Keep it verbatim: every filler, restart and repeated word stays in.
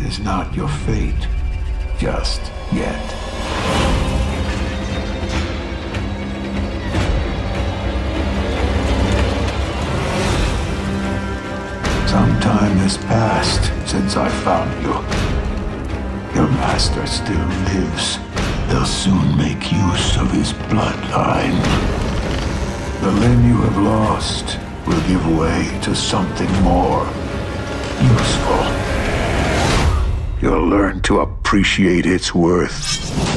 is not your fate. Just yet. Some time has passed since I found you. Your master still lives. They'll soon make use of his bloodline. The limb you have lost will give way to something more useful. You'll learn to appreciate its worth.